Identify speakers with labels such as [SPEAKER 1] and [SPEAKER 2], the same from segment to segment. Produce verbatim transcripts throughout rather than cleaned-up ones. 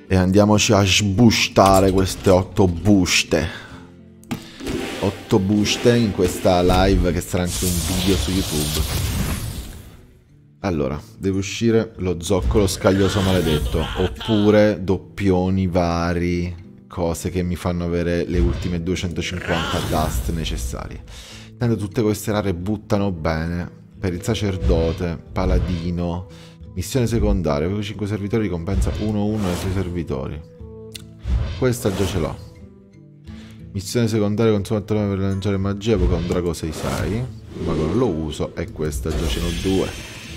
[SPEAKER 1] E andiamoci a sbustare queste otto buste. otto buste in questa live che sarà anche un video su YouTube. Allora, deve uscire lo zoccolo scaglioso maledetto, oppure doppioni vari, cose che mi fanno avere le ultime duecentocinquanta dust necessarie. Tanto tutte queste rare buttano bene. Per il sacerdote, paladino, missione secondaria, avevo cinque servitori, ricompensa uno uno ai suoi servitori. Questa già ce l'ho. Missione secondaria, consumatore per lanciare magia, Pokémon Drago sei sei, ma non lo uso, e questa già ce n'ho due.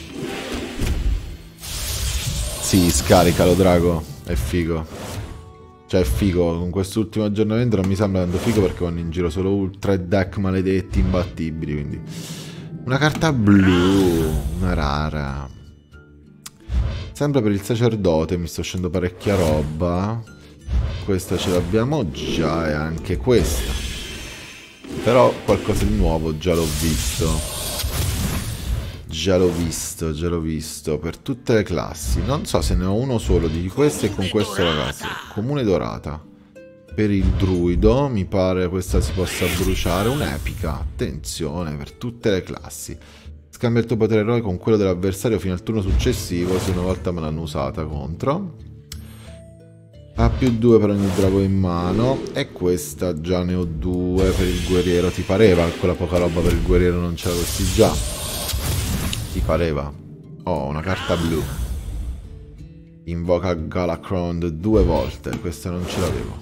[SPEAKER 1] Sì, scaricalo Drago, è figo. Cioè è figo, con quest'ultimo aggiornamento non mi sembra tanto figo perché vanno in giro solo tre deck maledetti imbattibili, quindi... Una carta blu, una rara. Sempre per il sacerdote mi sto uscendo parecchia roba. Questa ce l'abbiamo già e anche questa. Però qualcosa di nuovo già l'ho visto. Già l'ho visto, già l'ho visto. Per tutte le classi. Non so se ne ho uno solo di queste e con questo ragazzi. Comune dorata. Per il druido mi pare questa si possa bruciare. Un'epica. Attenzione, per tutte le classi. Scambia il tuo potere eroe con quello dell'avversario fino al turno successivo se una volta me l'hanno usata contro. Ha più due per ogni drago in mano. E questa già ne ho due per il guerriero. Ti pareva? Quella poca roba per il guerriero non ce l'avresti già? Ti pareva? Oh, una carta blu. Invoca Galacrond due volte. Questa non ce l'avevo.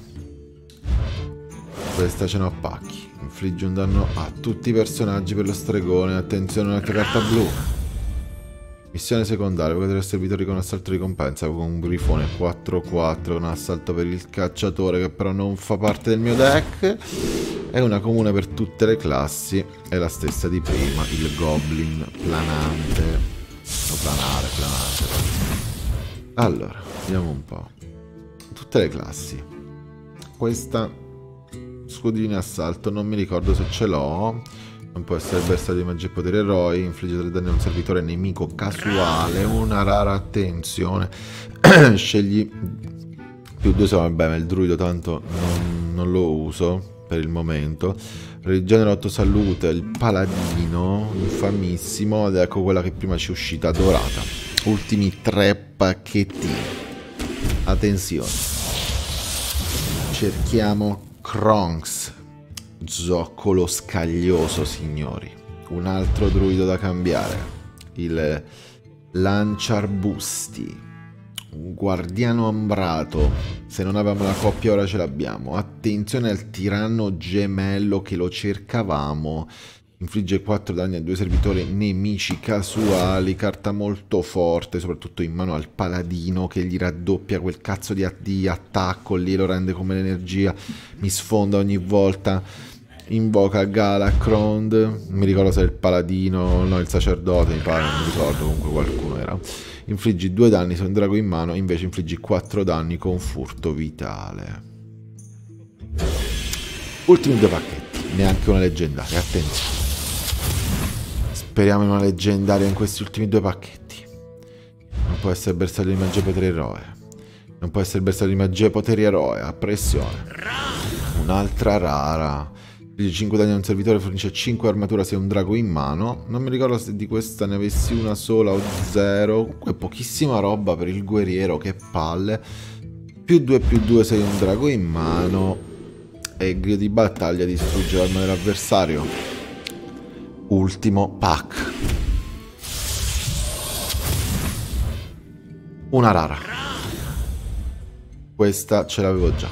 [SPEAKER 1] Questa ce n'ho a pacchi. Infligge un danno a tutti i personaggi per lo stregone. Attenzione, un'altra carta blu. Missione secondaria, potere servitori con assalto ricompensa con un grifone quattro quattro, un assalto per il cacciatore che però non fa parte del mio deck. È una comune per tutte le classi, è la stessa di prima, il goblin planante, o planare, planante. Allora, vediamo un po'. Tutte le classi. Questa, scudini assalto, non mi ricordo se ce l'ho. Non può essere bersaglio di magia e poteri eroi. Infligge tre danni a un servitore nemico casuale. Una rara, attenzione. Scegli più due, vabbè, ma il druido tanto non, non lo uso per il momento. Rigenera otto salute. Il paladino, infamissimo. Ed ecco quella che prima ci è uscita, dorata. Ultimi tre pacchetti. Attenzione. Cerchiamo Kronks. Zoccolo scaglioso, signori. Un altro druido da cambiare. Il lanciarbusti. Un guardiano ambrato. Se non avevamo la coppia ora ce l'abbiamo. Attenzione al tiranno gemello che lo cercavamo. Infligge quattro danni a due servitori nemici casuali. Carta molto forte, soprattutto in mano al paladino che gli raddoppia quel cazzo di, di attacco lì, lo rende come l'energia. Mi sfonda ogni volta. Invoca Galacrond. Non mi ricordo se è il paladino, no, il sacerdote, mi pare, non mi ricordo, comunque qualcuno era. Infliggi due danni se un drago in mano, invece infliggi quattro danni con furto vitale. Ultimi due pacchetti, neanche una leggendaria, attenzione. Speriamo in una leggendaria in questi ultimi due pacchetti. Non può essere bersaglio di magia e poteri eroe. Non può essere bersaglio di magia e poteri eroe, a pressione. Un'altra rara. cinque danni a un servitore, fornisce cinque armatura se è un drago in mano. Non mi ricordo se di questa ne avessi una sola o zero. Comunque pochissima roba per il guerriero, che palle. Più due più due se è un drago in mano. E grido di battaglia, distrugge l'arma dell'avversario. Ultimo pack. Una rara. Questa ce l'avevo già.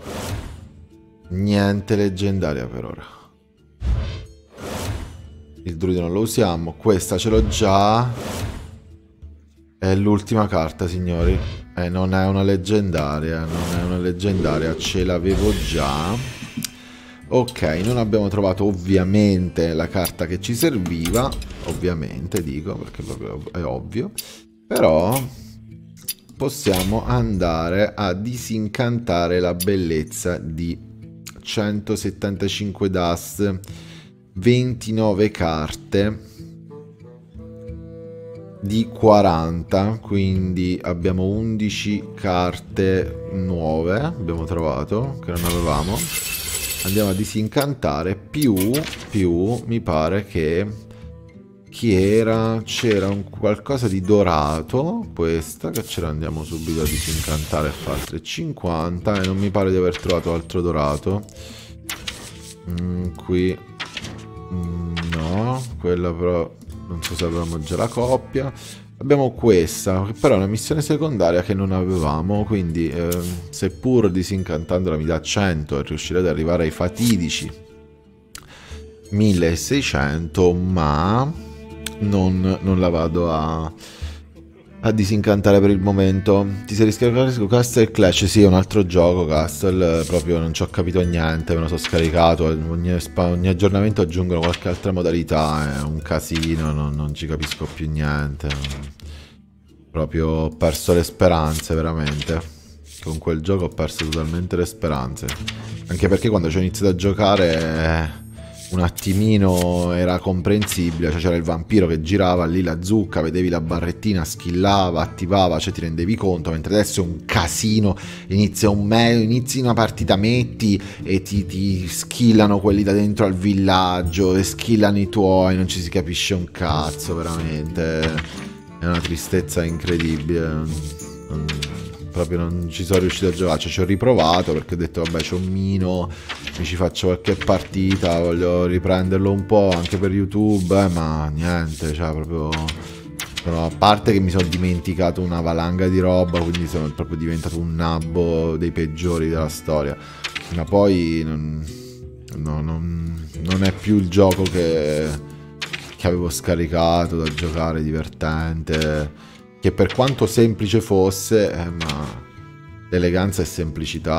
[SPEAKER 1] Niente leggendaria per ora. Il druido non lo usiamo. Questa ce l'ho già. È l'ultima carta, signori. E non è una leggendaria. Non è una leggendaria. Ce l'avevo già. Ok, non abbiamo trovato ovviamente la carta che ci serviva. Ovviamente, dico, perché proprio è ovvio. Però possiamo andare a disincantare la bellezza di centosettantacinque dust, ventinove carte, di quaranta, quindi abbiamo undici carte nuove, abbiamo trovato, che non avevamo. Andiamo a disincantare, più, più mi pare che... Chi era? C'era un qualcosa di dorato, questa, che ce la andiamo subito a disincantare e fare tre cinquanta, e non mi pare di aver trovato altro dorato. Mm, qui... Mm, no, quella però... Non so se avevamo già la coppia. Abbiamo questa, che però è una missione secondaria che non avevamo, quindi eh, seppur disincantandola mi dà cento e riuscirei ad arrivare ai fatidici milleseicento, ma non, non la vado a, a disincantare per il momento. Ti sei riscaricato su Castle Clash? Sì, è un altro gioco, Castle, proprio non ci ho capito niente, me lo sono scaricato, ogni, ogni aggiornamento aggiungono qualche altra modalità, è un casino, non, non ci capisco più niente, proprio ho perso le speranze, veramente. Con quel gioco ho perso totalmente le speranze, anche perché quando ci ho iniziato a giocare... un attimino era comprensibile, cioè c'era il vampiro che girava lì, la zucca, vedevi la barrettina, skillava, attivava, cioè ti rendevi conto, mentre adesso è un casino, inizia un me inizi una partita, metti e ti, ti skillano quelli da dentro al villaggio e skillano i tuoi, non ci si capisce un cazzo, veramente è una tristezza incredibile. Non, non, proprio non ci sono riuscito a giocare, cioè ci ho riprovato perché ho detto vabbè c'ho un mino, mi ci faccio qualche partita, voglio riprenderlo un po' anche per YouTube, eh, ma niente, cioè proprio... Però, a parte che mi sono dimenticato una valanga di roba, quindi sono proprio diventato un nabbo dei peggiori della storia, ma poi non, no, non, non è più il gioco che, che avevo scaricato da giocare, divertente, che per quanto semplice fosse, eh, ma l'eleganza è semplicità.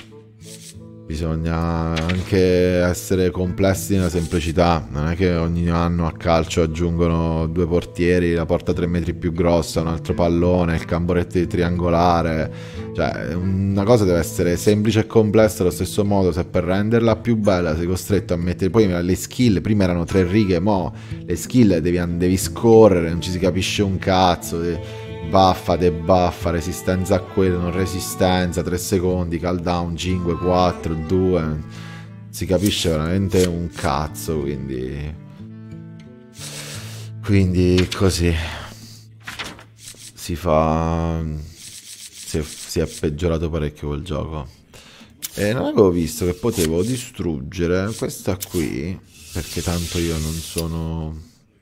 [SPEAKER 1] Bisogna anche essere complessi nella semplicità. Non è che ogni anno a calcio aggiungono due portieri, la porta tre metri più grossa, un altro pallone, il camboretto triangolare. Cioè, una cosa deve essere semplice e complessa allo stesso modo. Se per renderla più bella sei costretto a mettere... Poi le skill, prima erano tre righe, mo le skill devi, devi scorrere, non ci si capisce un cazzo. Buffa, debuffa, resistenza a quello, non resistenza, tre secondi, cooldown, cinque, quattro, due, si capisce veramente un cazzo, quindi quindi così si fa, si è, si è peggiorato parecchio quel gioco. E non avevo visto che potevo distruggere questa qui, perché tanto io non sono...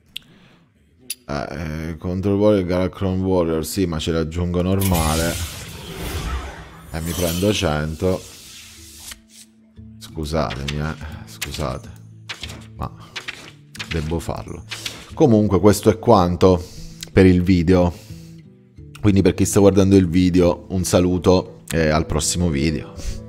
[SPEAKER 1] Eh, Control Warrior, Galacron Warrior, sì, ma ce le aggiungo normale. E eh, mi prendo cento. Scusatemi, eh, scusate, ma devo farlo. Comunque questo è quanto per il video. Quindi per chi sta guardando il video, un saluto e al prossimo video.